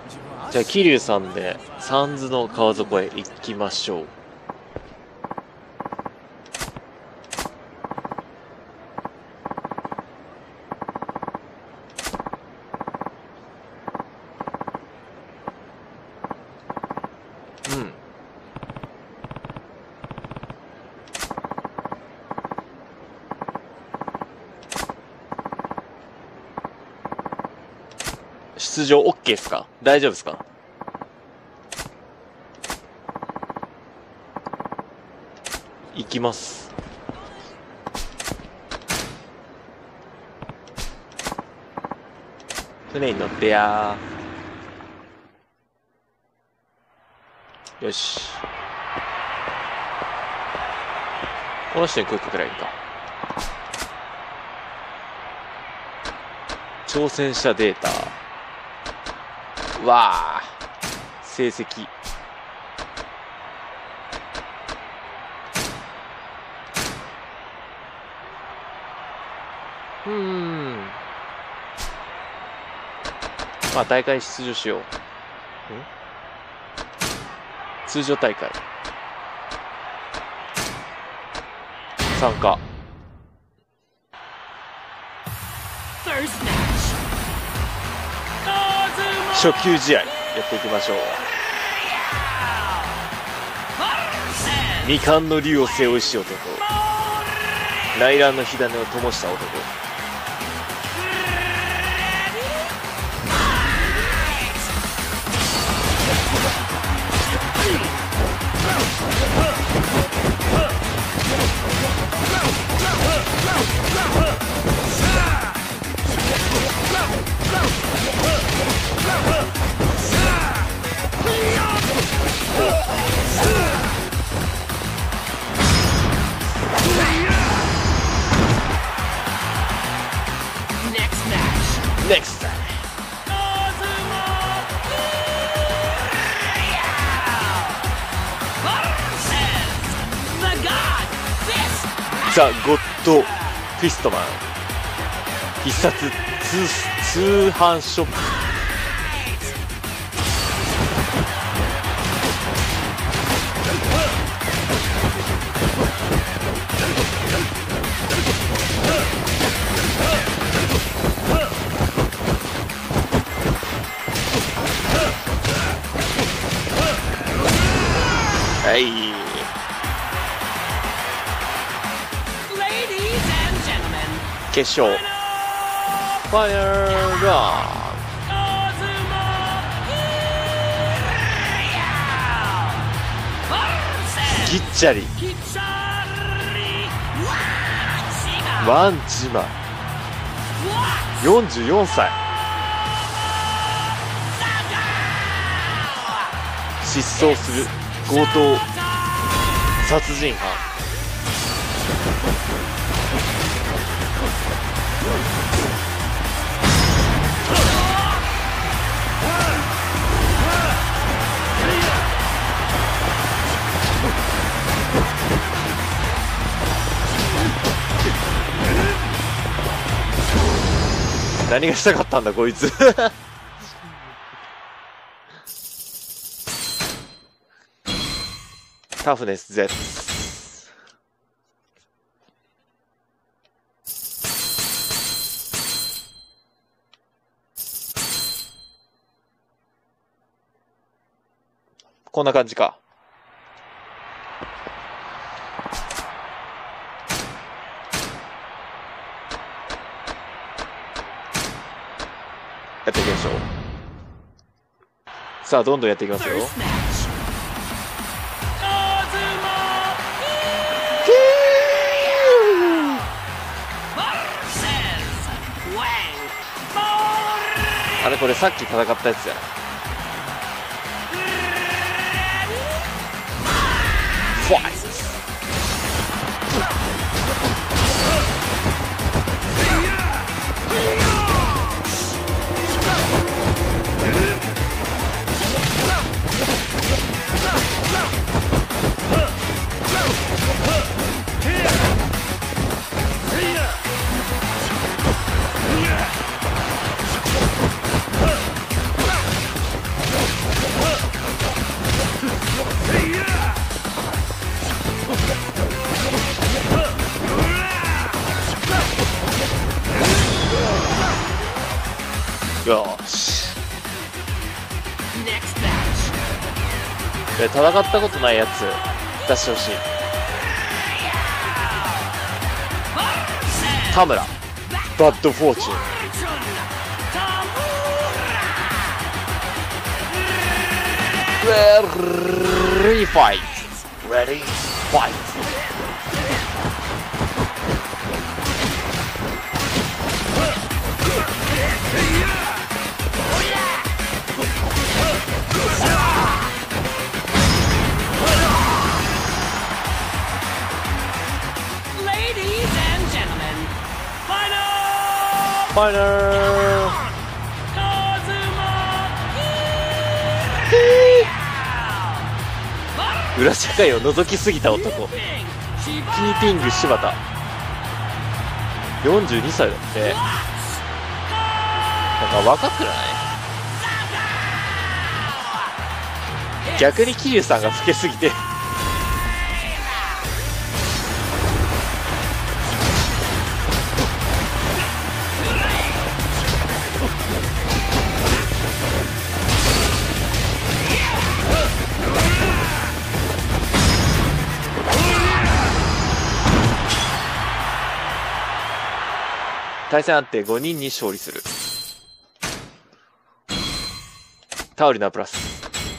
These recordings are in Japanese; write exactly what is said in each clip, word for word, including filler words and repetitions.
じゃあ桐生さんで三途の川底へ行きましょう。出場 OK ですか？大丈夫ですか？行きます。船に乗ってやー。よし。この人に声かけられるか。挑戦者データ。わあ、成績。うーん。まあ大会出場しよう。ん？通常大会。参加。初級試合やっていきましょう。未完の竜を背負いし男、内乱の火種を灯した男。Next time. ザ・ゴッド・フィストマン必殺通、通販ショップ。はい。決勝。ファイナルラン。ギッチャリ。ワンジマ。よんじゅうよんさい。失踪する強盗殺人犯。何がしたかったんだこいつ。タフネス Z。 こんな感じか。やっていきましょう。さあどんどんやっていきますよ。あれこれさっき戦ったやつや。ファイト。 よーし。で戦ったことないやつ出してほしい。田村バッドフォーチュン。Ready fight. Ready fight. Ladies and gentlemen, final. Final. 裏社会を覗きすぎた男、キーピング柴田、よんじゅうにさいだって。なんか若くない？逆に桐生さんが老けすぎて対戦安定ごにんに勝利する。タオリナプラス。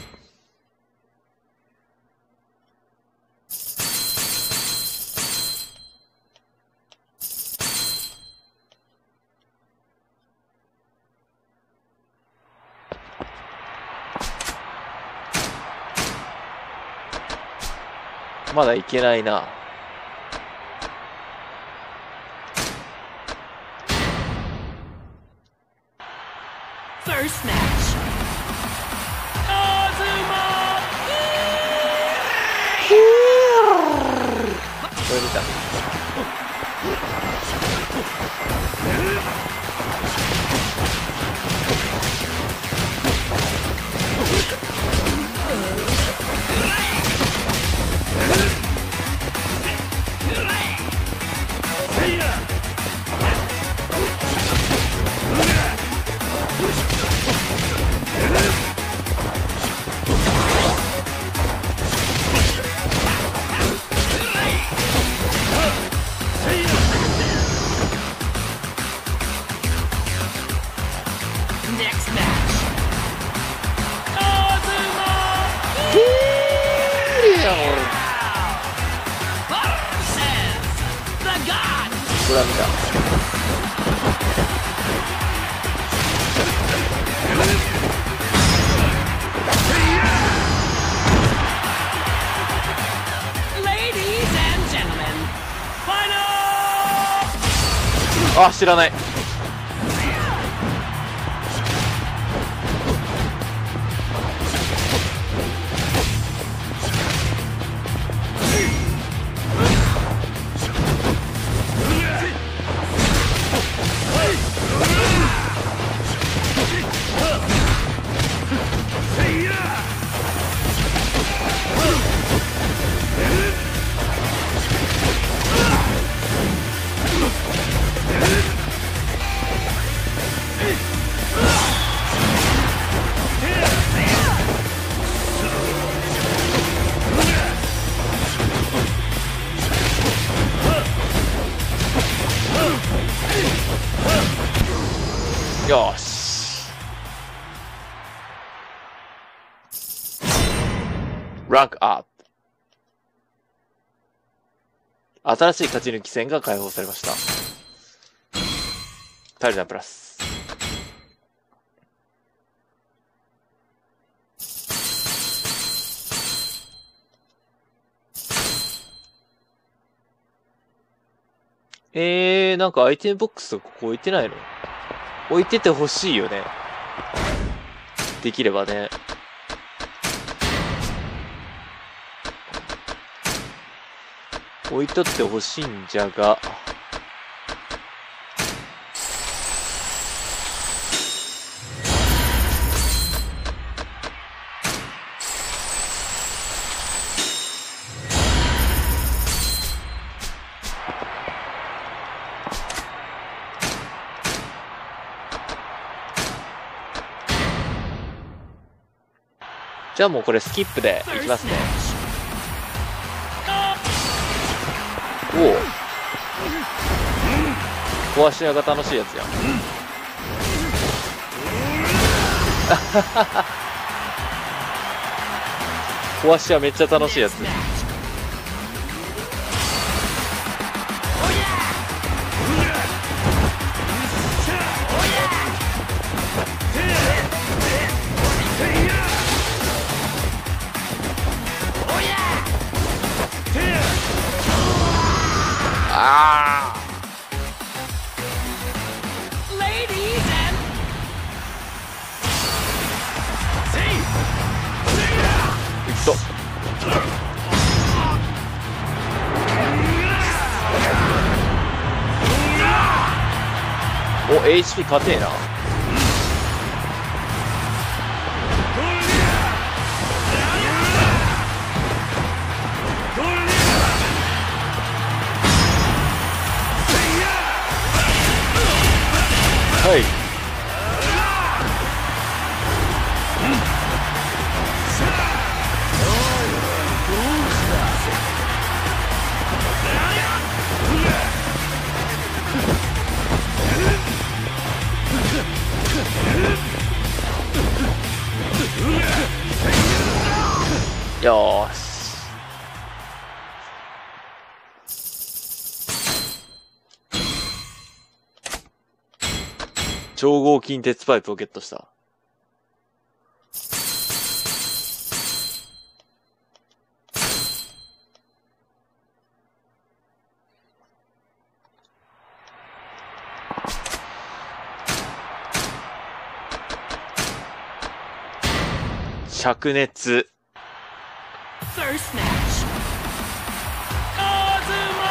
まだいけないな。 First match. Kazuma. これ見た。 Next match. Kazuma. Versus the God. これは見た。 Ladies and gentlemen, final. あ、知らない。よし。ランクアップ。新しい勝ち抜き戦が解放されました。タイルナプラス。えー、なんかアイテムボックスとかここ置いてないの？置いててほしいよね。できればね。置いとってほしいんじゃが。 じゃあもうこれスキップでいきますね。おお、壊し屋が楽しいやつやん。壊し屋めっちゃ楽しいやつ。ああ。いっと。お、エイチピー 勝てえな。はい。よーし。超合金鉄パイプをゲットした。灼熱。 First match. Kazuma!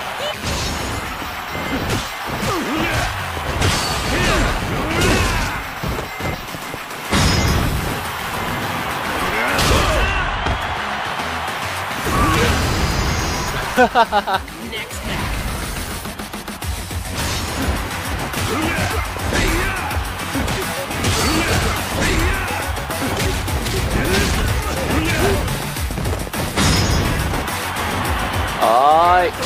はーい。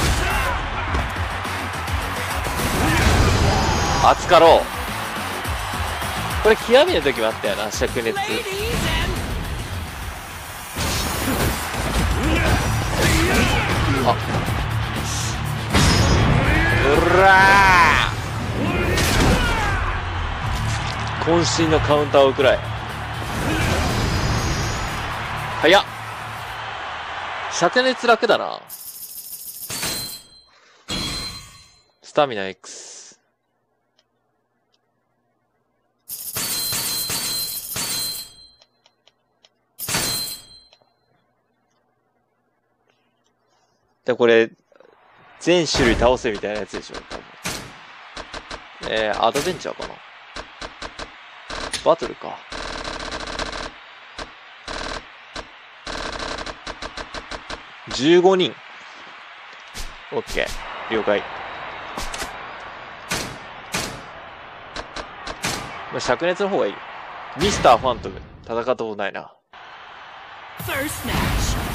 熱かろう。これ極めの時もあったよな、灼熱。あ、うらー、渾身のカウンターを食らえ。早っ。灼熱楽だな。スタミナ X。で、これ、全種類倒せみたいなやつでしょ、多分。えー、アドベンチャーかな。バトルか。じゅうごにん。オッケー。了解。まあ、灼熱の方がいい。ミスターファントム。戦ったことないな。 First match.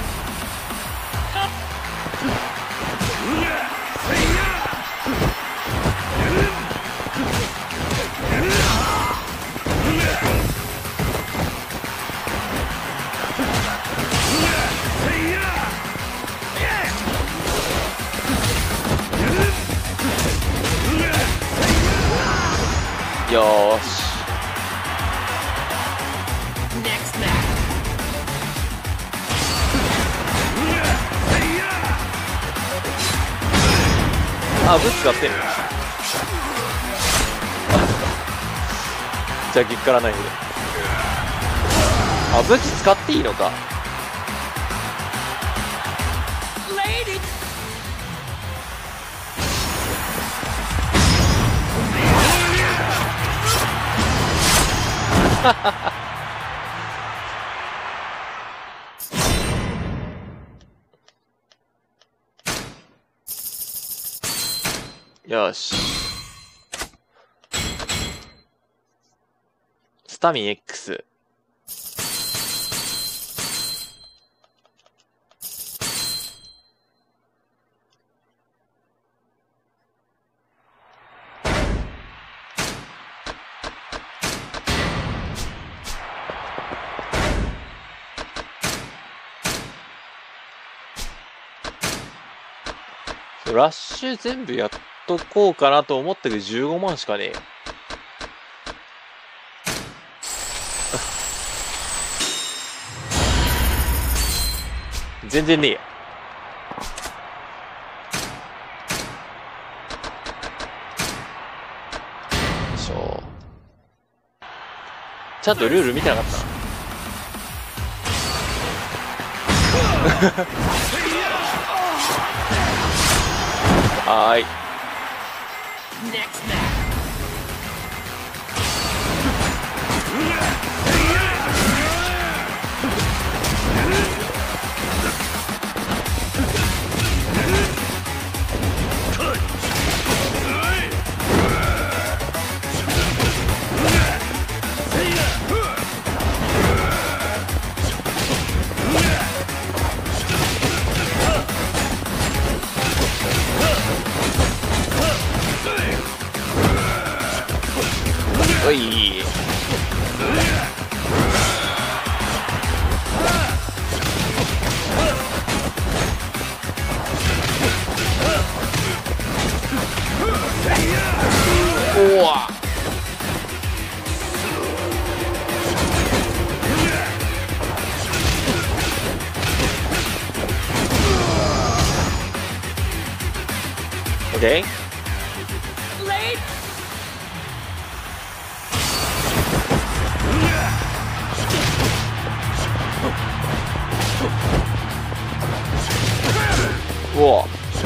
よーし。 Next match. あ、武器使ってる。じゃあ激辛ナイフで。あ、武器使っていいのか。 Lady. よし。スタミン X。 ラッシュ全部やっとこうかなと思ったけどじゅうごまんしかねえよ。全然ねえや。しょちゃんとルール見てなかったな。はーい。 Next match. おい。おわ。オッケー。 Blade. うわ。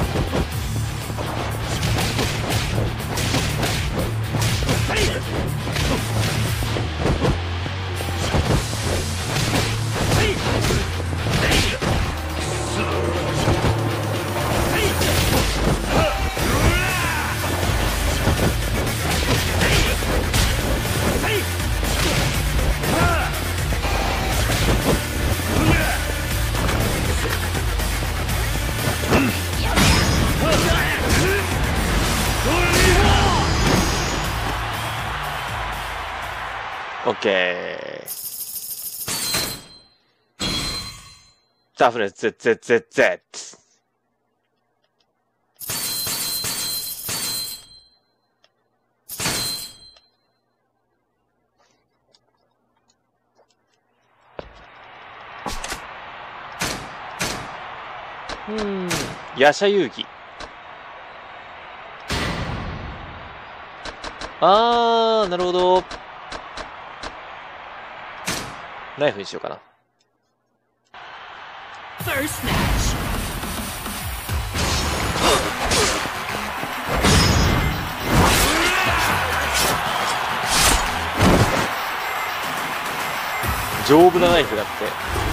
オッケー。ダフネゼッゼッゼッゼッ。うーん、ヤシャ遊戯。あー、なるほど。ナイフにしようかな。 First match. 丈夫なナイフだって。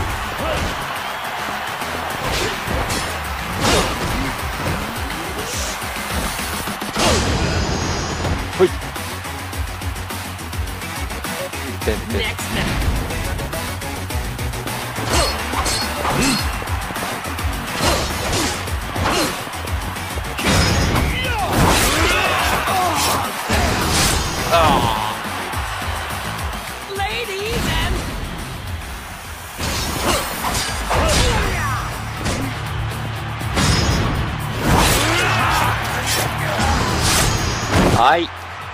ほい。てんてん。 Next match. あ Ladies and あ。はい。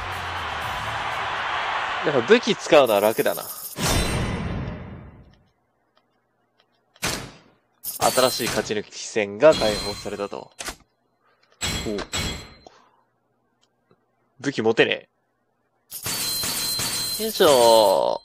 やっぱ武器使うのは楽だな。新しい勝ち抜き戦が解放されたと。おう。武器持てねえ。よいしょ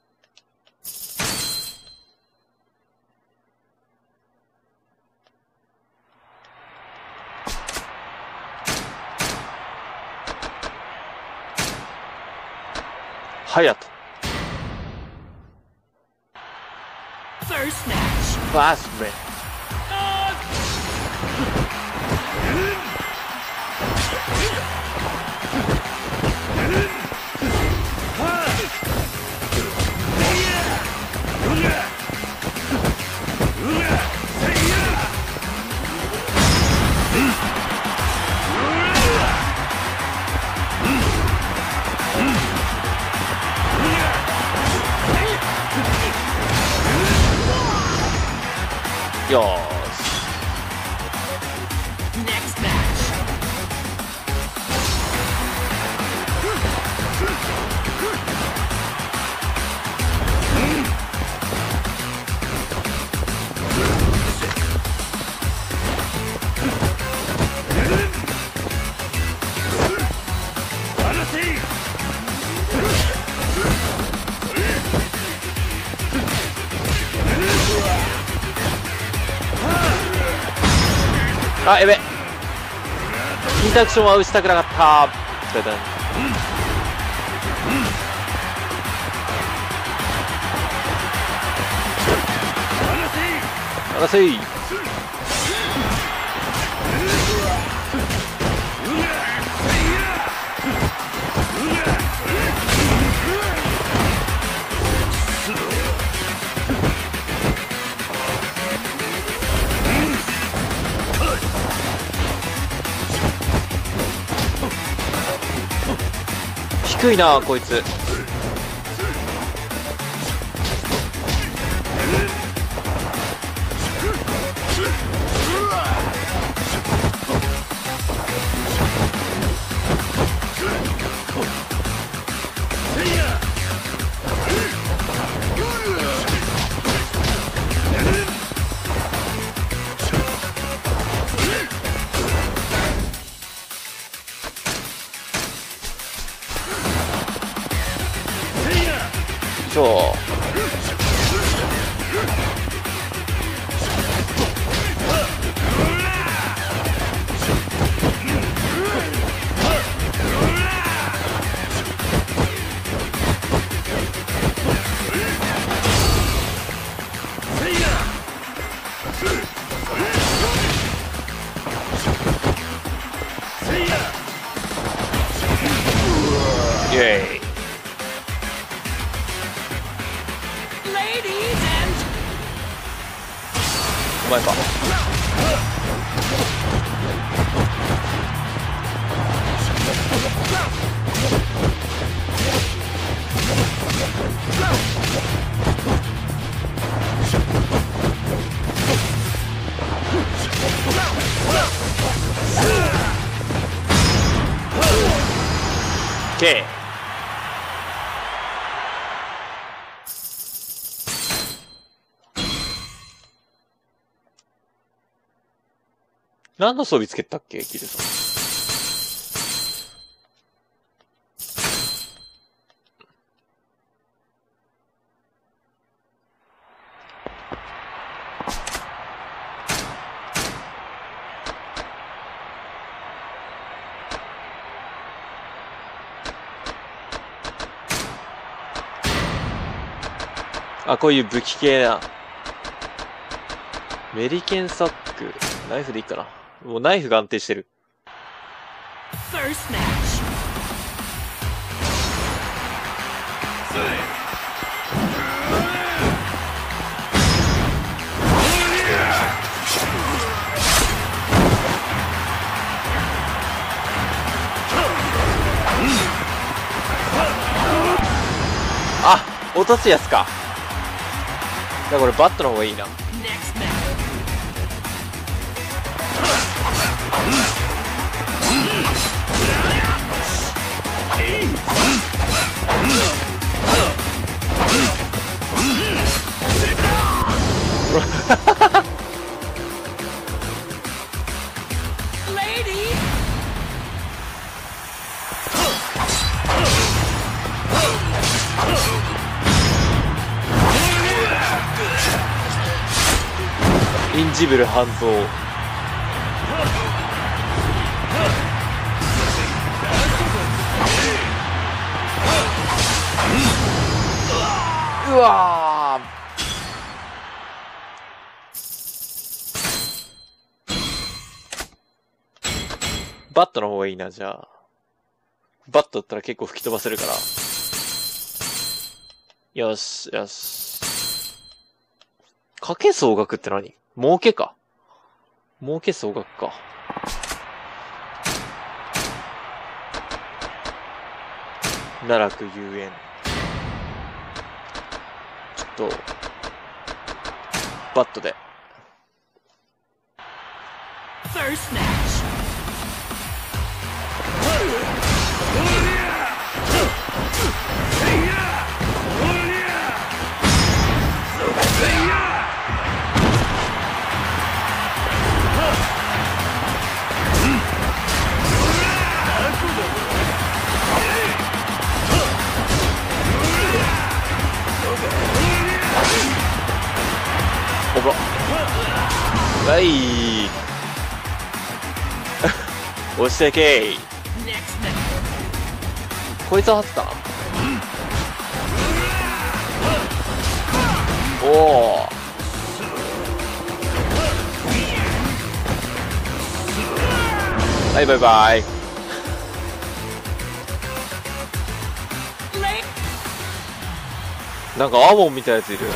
ー。ハヤト。 first match. ファーストメン。よーし。 Next match. あ、やべ。インタラクションは打ちたくなかった。あらせい。低いなこいつ。そうイエーイ。お前か。オッケー。何の装備つけたっけ、キルさん。あ、こういう武器系な。メリケンサック。ナイフでいいかな。もうナイフが安定してる。 First match. あ、落とすやつか。だからこれバットの方がいいな。インジブル半蔵。うわー、バットの方がいいな。じゃあバットだったら結構吹き飛ばせるから。よしよし。賭け総額って何？儲けか。儲け総額か。奈落遊園。ちょっとバットで。 First match. ほら。はい。 押してけい。 Next match. こいつは初かな。おお。はい、バイバイ。なんかアモンみたいなやついる。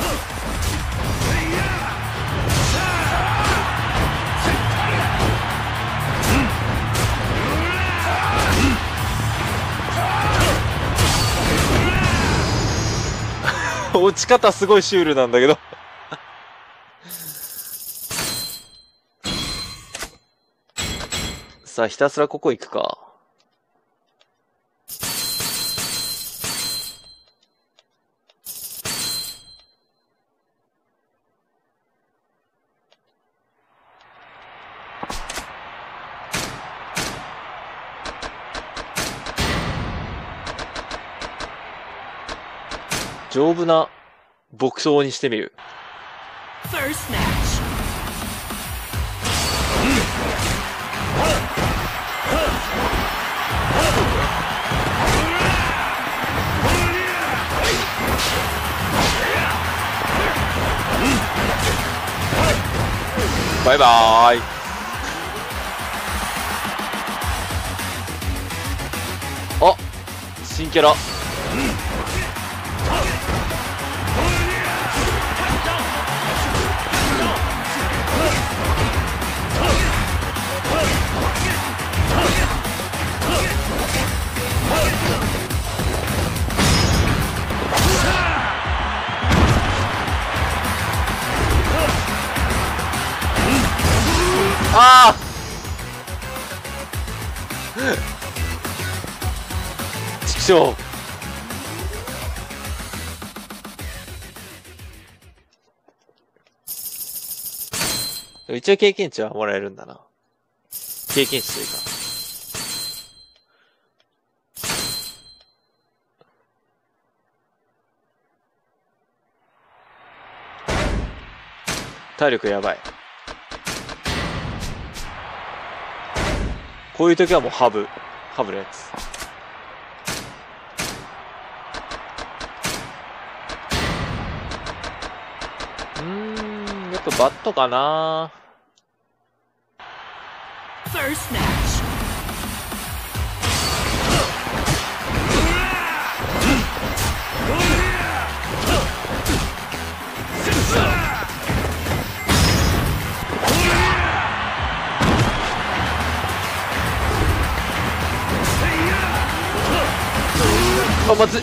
落ち方すごいシュールなんだけど。さあ、ひたすらここ行くか。丈夫な牧草にしてみる。 First match. バイバーイ。あ、新キャラ。ああちくしょう。一応経験値はもらえるんだな。経験値というか。体力やばい。こういう時はもうハブ。ハブのやつ。うーん、やっぱバットかな。 First match. あ、まずい。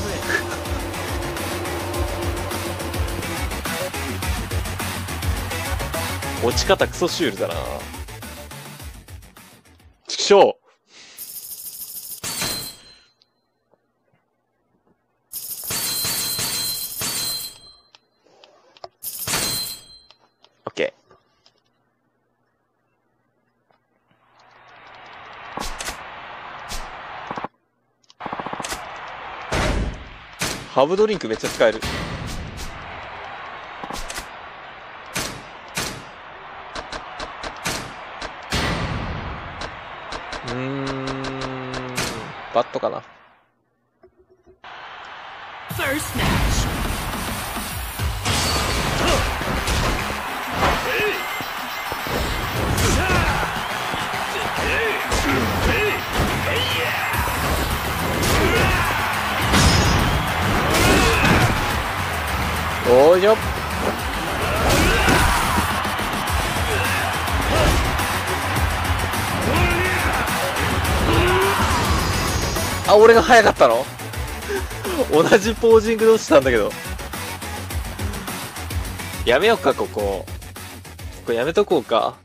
落ち方クソシュールだな。ちくしょう。オッケー。ハブドリンクめっちゃ使える。うーん、バットかな。 First match. おーいよっ。あ、俺が早かったの同じポージングをしたんだけど。やめようか、ここ。ここやめとこうか。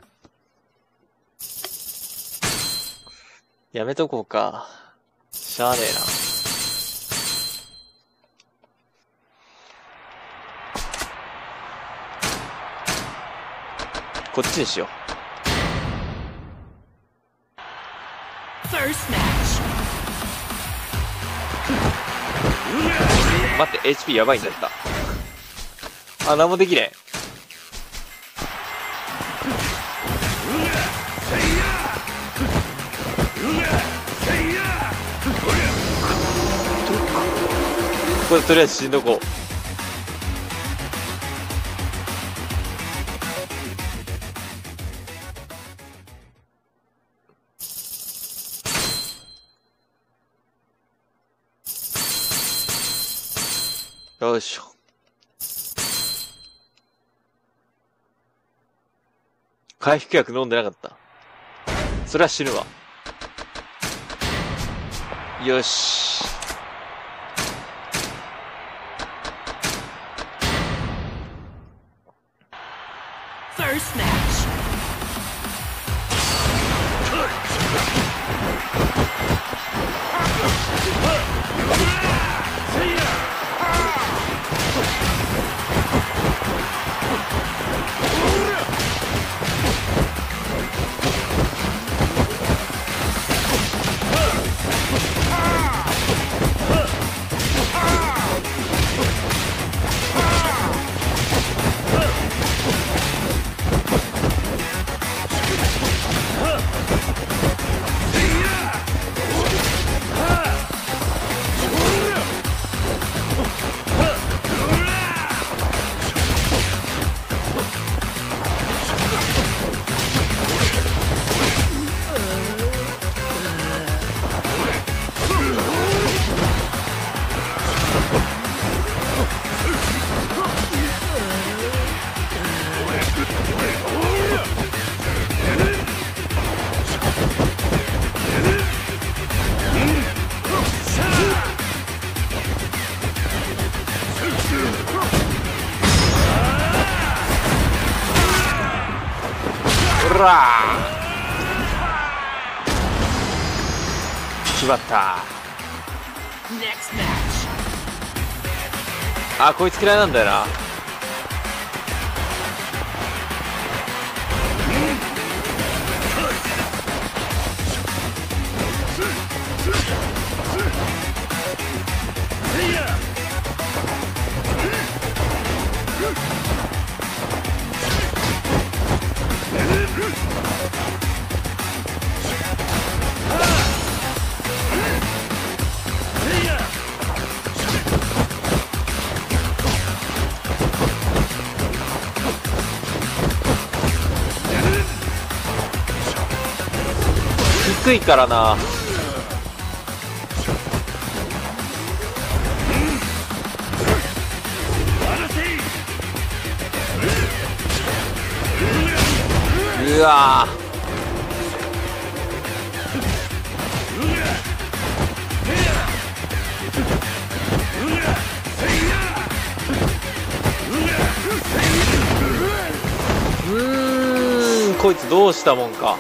やめとこうか。しゃあねえな。こっちにしよう。 First match. 待って、エイチピー やばいんだった。あ、なんもできねえ。 こでとりあえず死んどこう。よいしょ。回復薬飲んでなかった。それは死ぬわ。よし。 First match. ほら決まった。 Next match. あ、こいつ嫌いなんだよな。低いからな。うわー、うーん、こいつどうしたもんか。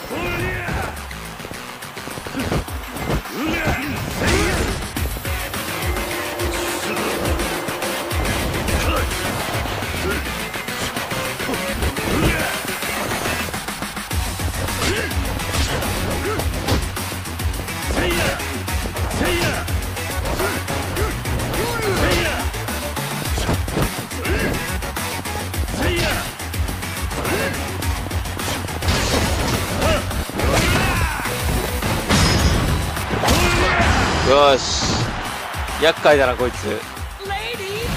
よし、厄介だなこいつ。 Lady.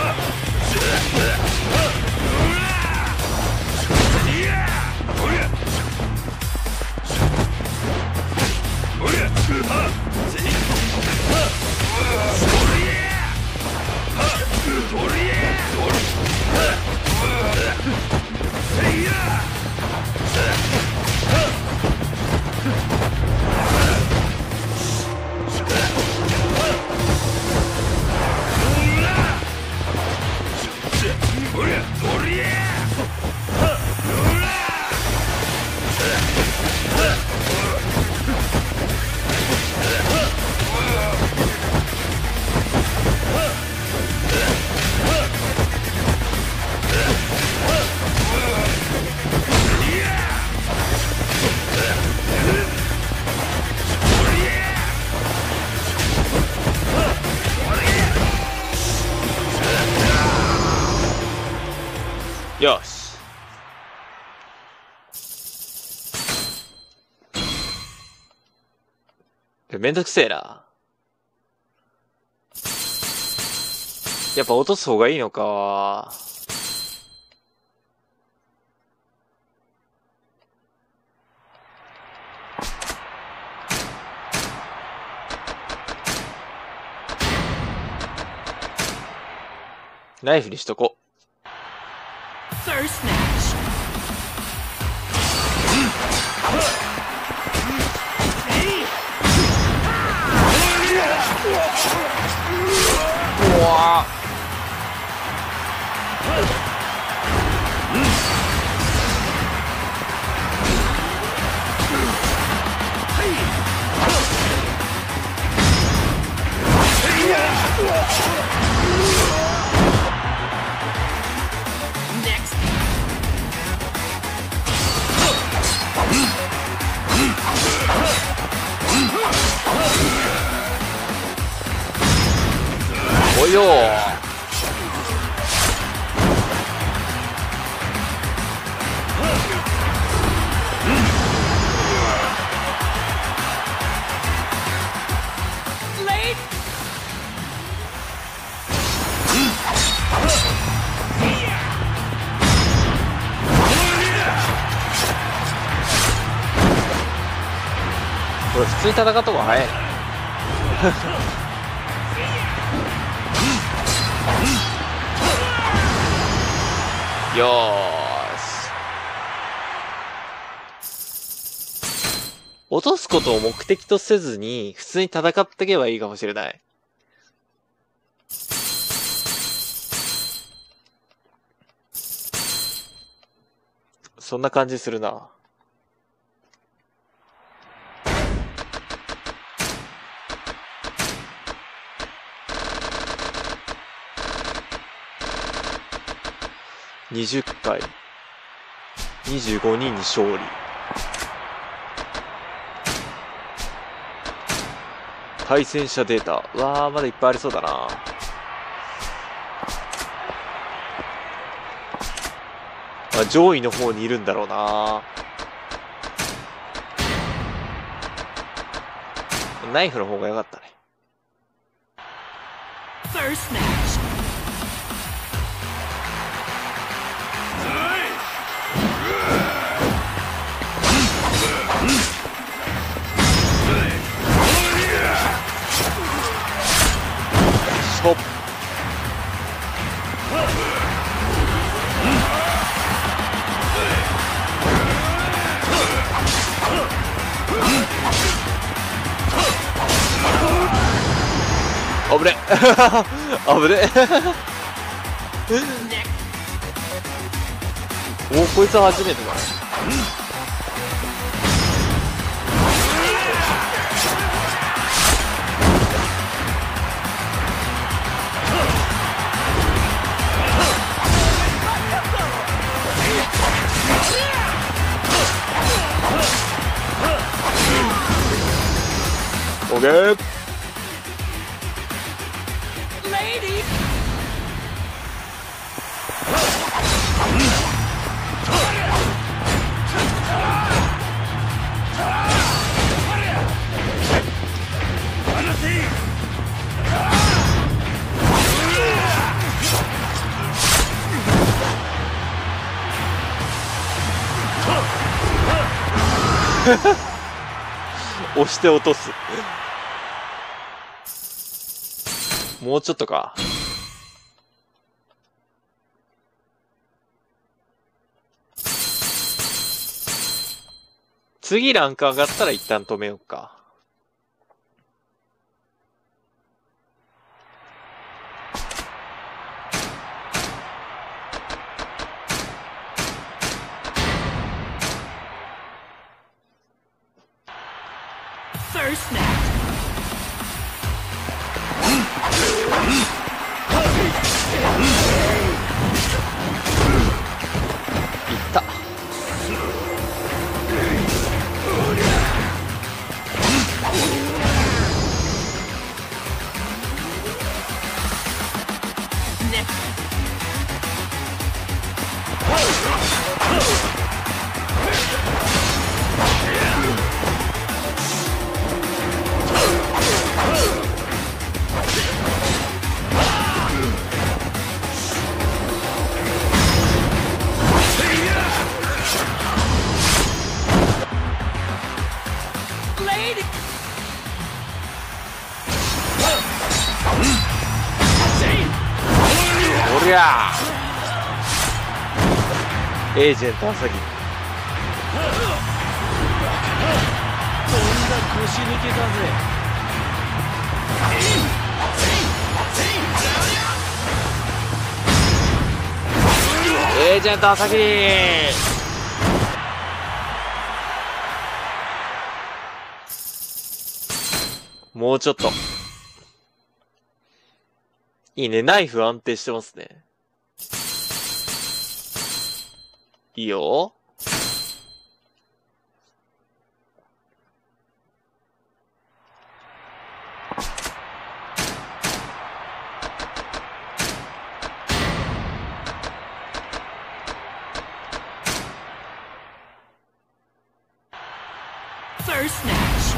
こりゃめんどくせえな。やっぱ落とす方がいいのか。ナイフにしとこ。 First match. うわー。 Next. おいよー。 Late. これ普通に戦った方が早いな。よーし。落とすことを目的とせずに、普通に戦っていけばいいかもしれない。そんな感じするな。にじゅっかい。にじゅうごにんに勝利。対戦者データ。うわー、まだいっぱいありそうだな。あ、上位の方にいるんだろうな。ナイフの方が良かったね。 First match. しょっ。危ね危ねお、こいつは初めてだ。オッケー。 Lady. 押して落とす。もうちょっとか。次ランク上がったら一旦止めようか。 First match. いった。 ゃーエージェントアサギ。 とんだ腰抜けだぜ。 エージェントアサギ。もうちょっと。いいね。ナイフ安定してますね。いいよ。 First snatch.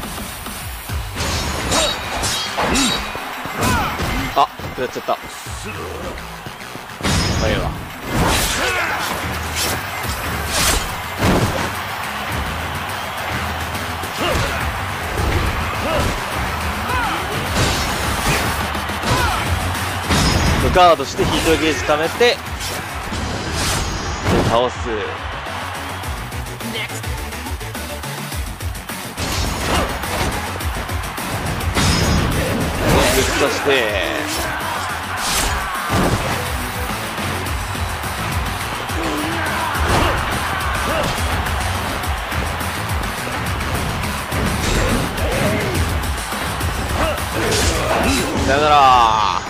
あ、やっちゃった。まあいいわ。ガードしてヒートゲージ溜めてで倒す。 Next. ぶっ刺してさよなら。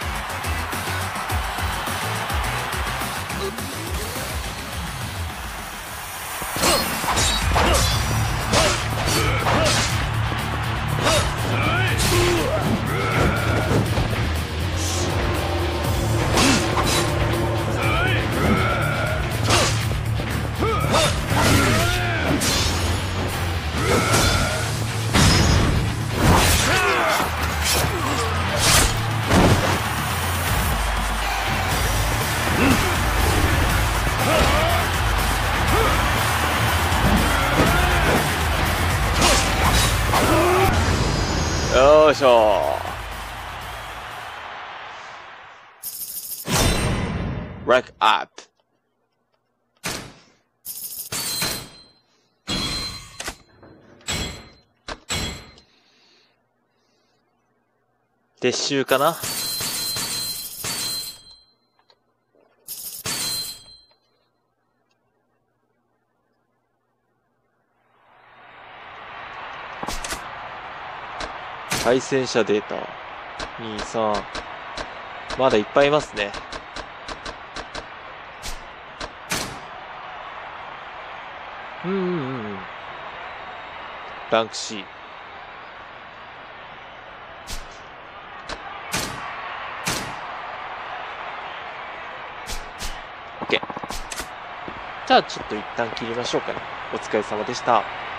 よいしょ。ラックアップ。撤収かな。対戦者データに、さん、まだいっぱいいますね。うんうんうん。バンクシー。OK。じゃあちょっと一旦切りましょうかね。お疲れ様でした。